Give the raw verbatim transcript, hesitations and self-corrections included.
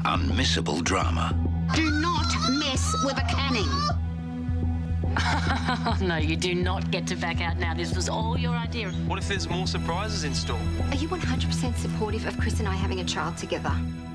unmissable drama. Do not mess with a Canning. No, you do not get to back out now. This was all your idea. What if there's more surprises in store? Are you one hundred percent supportive of Chris and I having a child together?